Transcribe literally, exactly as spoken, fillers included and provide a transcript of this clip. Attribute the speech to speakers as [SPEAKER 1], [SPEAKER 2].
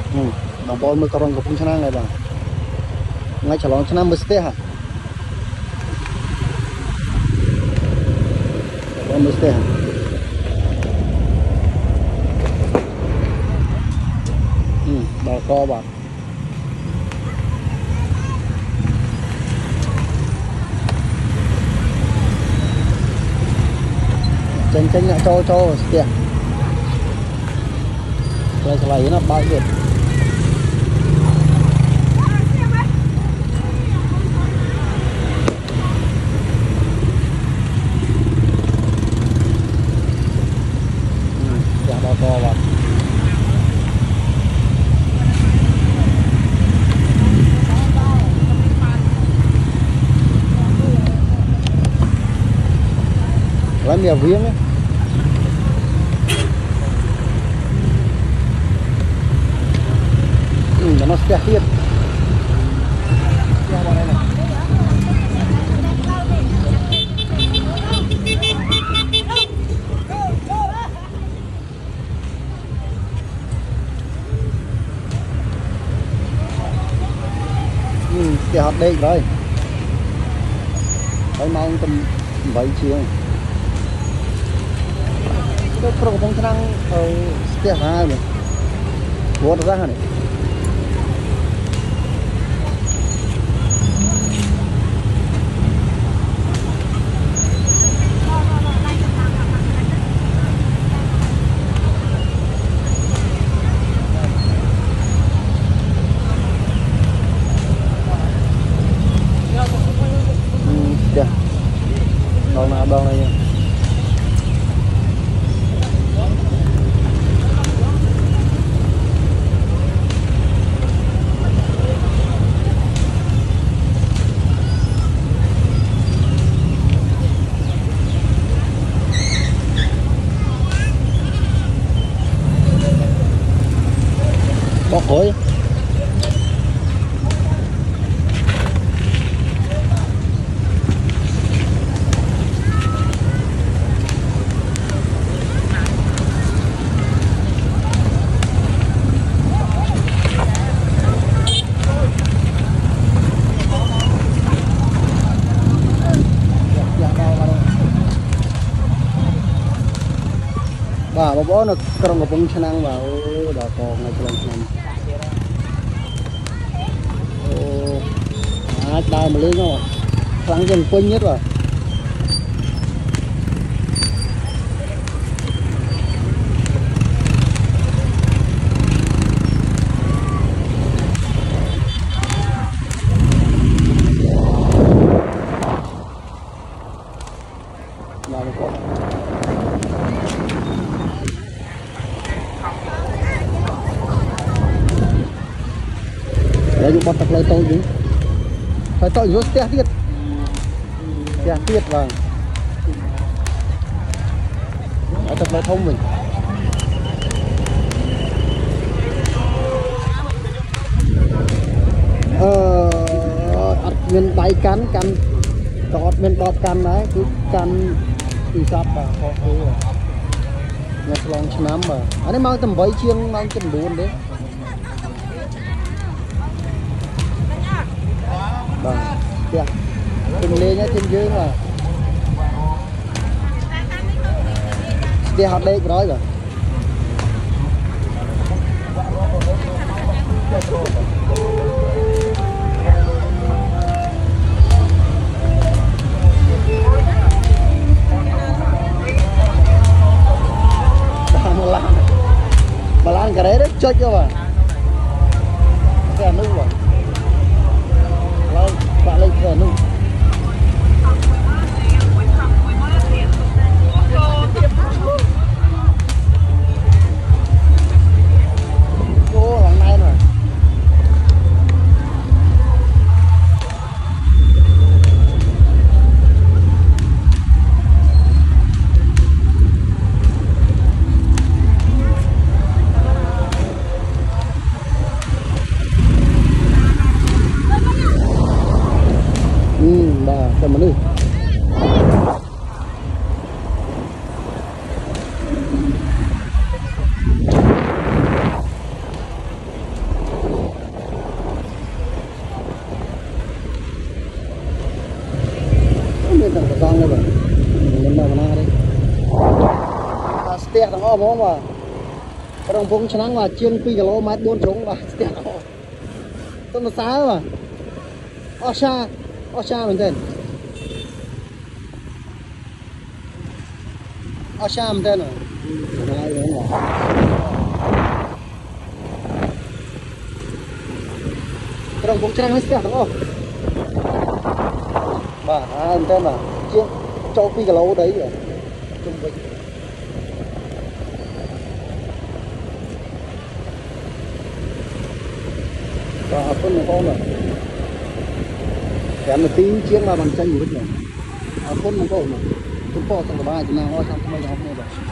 [SPEAKER 1] Ừ, đồng bò mới còn có phun chăn này bà ngay chả lòng chăn mới tê hả mới tê hả ừ bà co bà chân chân lại cho cho tiền rồi cái này nó bao nhiêu bao to vào lấy mèo viếng ấy ừ, nó sẽ tiết cái hạt đây rồi phải mau tầm vậy chiều cái pro không khả năng ở cái hai này buồn ra này còn nào đâu này nha bóc khối bà bà bố nó còn một bông chăn ăn vào đỏ còn này còn chăn à đai mà lên rồi sáng dần quên nhất rồi để dùng bọt tập lời tôi chứ phải tôi rút xe tiết xe tiết vâng ở tập lời thông mình ờ ắt miền tay cắn cắn có miền bọt cắn đấy cứ cắn từ sắp và họ cứ nhặt lòng năm mà anh ấy mang tầm vấy chiêng mang tầm buồn đấy vâng kìa từng lên nhá trên dưới mà kia hot đây rồi rồi Malan Malan cái đấy đấy chơi chưa mà cái nước rồi bạn lên giờ luôn ô lần này rồi Xem mà đi tiệt thằng o món mà trong vùng chăn mà chiên pi kilo mét bốn trống mà tiệt thằng o tôi nó xá mà o xa o xa mình tên o xa mình tên rồi này rồi trong vùng chăn nó tiệt thằng o bà anh tên là chiên cho pi kilo đấy rồi trung bình và con một con rồi kém một tí chiếc mà bằng chân gì hết rồi con một con mà chúng po tầng ba thì nào ho xong không bao giờ không bao giờ